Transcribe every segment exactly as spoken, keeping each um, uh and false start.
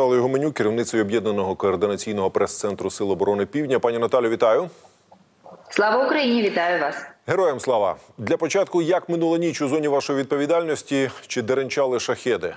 Наталією Гуменюк, керівницею Об'єднаного координаційного прес-центру Сил оборони Півдня. Пані Наталю, вітаю. Слава Україні, вітаю вас. Героям слава. Для початку, як минула ніч у зоні вашої відповідальності, чи деренчали шахеди?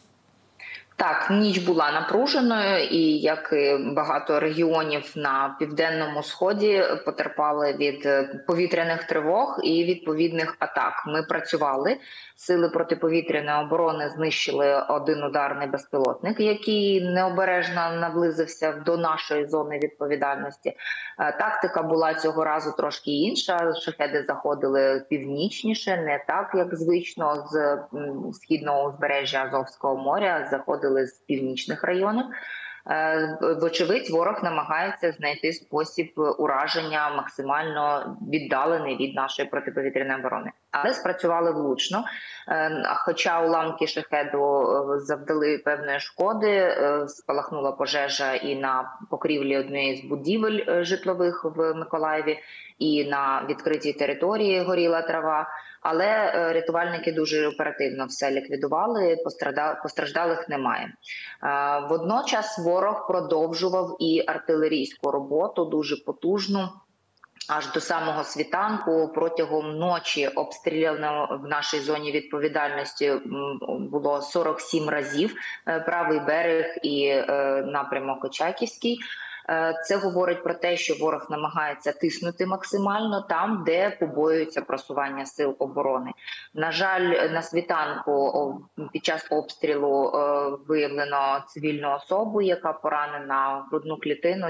Так, ніч була напруженою і, як і багато регіонів на Південному Сході, потерпали від повітряних тривог і відповідних атак. Ми працювали, сили протиповітряної оборони знищили один ударний безпілотник, який необережно наблизився до нашої зони відповідальності. Тактика була цього разу трошки інша. Шахеди заходили північніше, не так, як звично, з східного узбережжя Азовського моря, заходили з північних районів. Вочевидь, ворог намагається знайти спосіб ураження максимально віддалений від нашої протиповітряної оборони. Але спрацювали влучно. Хоча уламки шахеду завдали певної шкоди, спалахнула пожежа і на покрівлі однієї з будівель житлових в Миколаєві, і на відкритій території горіла трава. Але рятувальники дуже оперативно все ліквідували, постраждалих немає. Водночас ворог продовжував і артилерійську роботу, дуже потужну. Аж до самого світанку протягом ночі обстріляно в нашій зоні відповідальності було сорок сім разів правий берег і напрямок Очаківський. Це говорить про те, що ворог намагається тиснути максимально там, де побоюються просування сил оборони. На жаль, на світанку під час обстрілу виявлено цивільну особу, яка поранена в грудну клітину,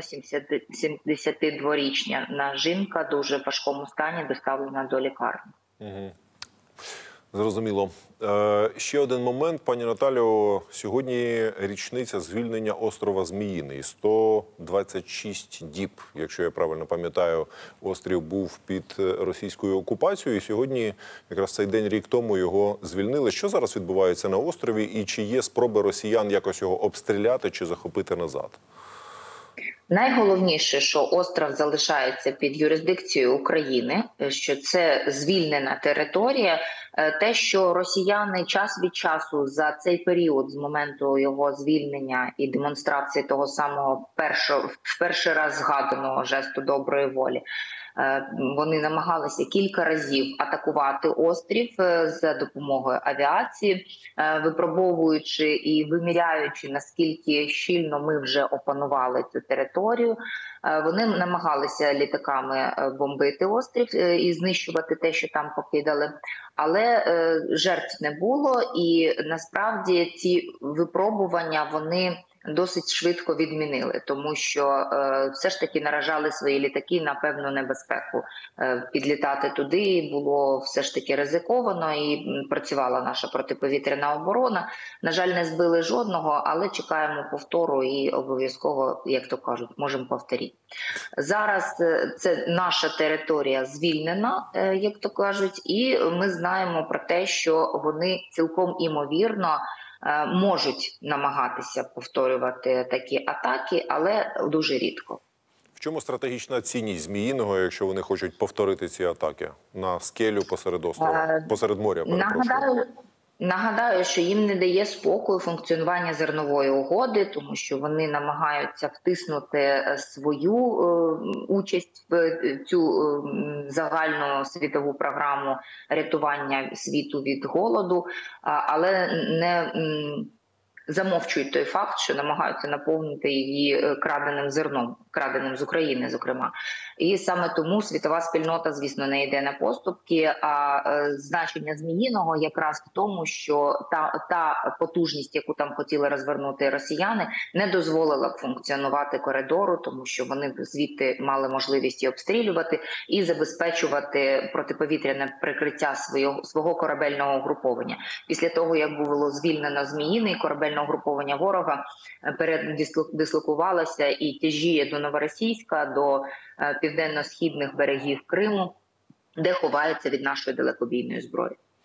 сімдесятидворічна жінка, дуже в важкому стані, доставлена до лікарні. Угу. Зрозуміло. Е, ще один момент, пані Наталю. Сьогодні річниця звільнення острова Зміїний. сто двадцять шість діб, якщо я правильно пам'ятаю, острів був під російською окупацією. І сьогодні, якраз цей день рік тому, його звільнили. Що зараз відбувається на острові? І чи є спроби росіян якось його обстріляти чи захопити назад? Найголовніше, що остров залишається під юрисдикцією України, що це звільнена територія. Те, що росіяни час від часу за цей період, з моменту його звільнення і демонстрації того самого першого, в перший раз згаданого жесту доброї волі, вони намагалися кілька разів атакувати острів за допомогою авіації, випробовуючи і виміряючи, наскільки щільно ми вже опанували цю територію. Вони намагалися літаками бомбити острів і знищувати те, що там покидали. Але жертв не було, і насправді ці випробування вони досить швидко відмінили, тому що е, все ж таки наражали свої літаки на певну небезпеку. Е, підлітати туди було все ж таки ризиковано, і працювала наша протиповітряна оборона. На жаль, не збили жодного, але чекаємо повтору і обов'язково, як то кажуть, можемо повторити. Зараз це наша територія звільнена, е, як то кажуть, і ми знаємо про те, що вони цілком імовірно можуть намагатися повторювати такі атаки, але дуже рідко. В чому стратегічна цінність Зміїного, якщо вони хочуть повторити ці атаки на скелю посеред острова, посеред моря? Нагадаю, нагадаю, що їм не дає спокою функціонування зернової угоди, тому що вони намагаються втиснути свою е, участь в цю е, загальну світову програму рятування світу від голоду, але не м, замовчують той факт, що намагаються наповнити її краденим зерном, краденим з України, зокрема. І саме тому світова спільнота, звісно, не йде на поступки, а е, значення Зміїного якраз в тому, що та, та потужність, яку там хотіли розвернути росіяни, не дозволила функціонувати коридору, тому що вони звідти мали можливість і обстрілювати, і забезпечувати протиповітряне прикриття свого, свого корабельного угруповання. Після того, як було звільнено Зміїний, корабельне угруповання ворога передислокувалося і тяжіє до Новоросійська, до південно-східних берегів Криму, де ховається від нашої далекобійної зброї.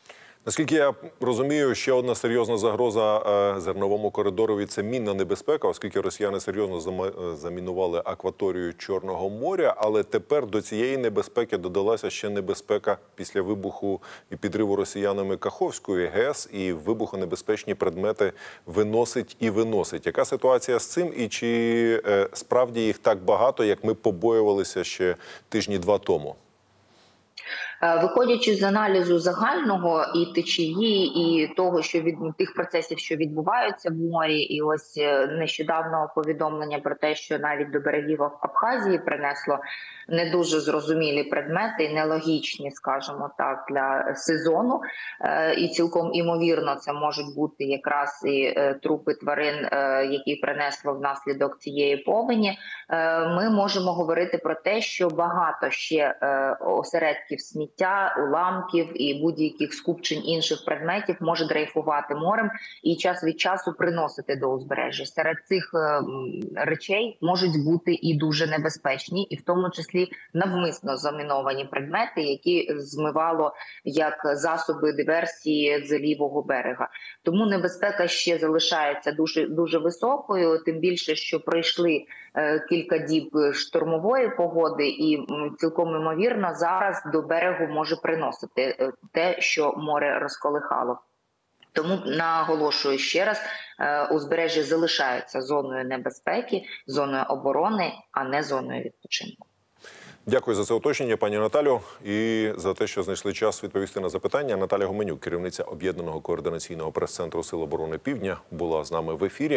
Наскільки я розумію, ще одна серйозна загроза е, зерновому коридорові – це мінна небезпека, оскільки росіяни серйозно зама- замінували акваторію Чорного моря, але тепер до цієї небезпеки додалася ще небезпека після вибуху і підриву росіянами Каховської ГЕС, і вибухонебезпечні предмети виносить і виносить. Яка ситуація з цим, і чи е, справді їх так багато, як ми побоювалися ще тижні-два тому? Виходячи з аналізу загального і течії, і того, що від тих процесів, що відбуваються в морі, і ось нещодавнього повідомлення про те, що навіть до берегів Абхазії принесло не дуже зрозумілі предмети, нелогічні, скажімо так, для сезону. І цілком імовірно це можуть бути якраз і трупи тварин, які принесло внаслідок цієї повені. Ми можемо говорити про те, що багато ще осередків сміття, уламків і будь-яких скупчень інших предметів може дрейфувати морем і час від часу приносити до узбережжя. Серед цих речей можуть бути і дуже небезпечні, і в тому числі навмисно заміновані предмети, які змивало як засоби диверсії з лівого берега. Тому небезпека ще залишається дуже, дуже високою, тим більше, що пройшли кілька діб штормової погоди, і цілком ймовірно зараз до берегу може приносити те, що море розколихало. Тому наголошую ще раз, узбережжя залишається зоною небезпеки, зоною оборони, а не зоною відпочинку. Дякую за це уточнення, пані Наталю, і за те, що знайшли час відповісти на запитання. Наталя Гуменюк, керівниця Об'єднаного координаційного прес-центру Сил оборони Півдня, була з нами в ефірі.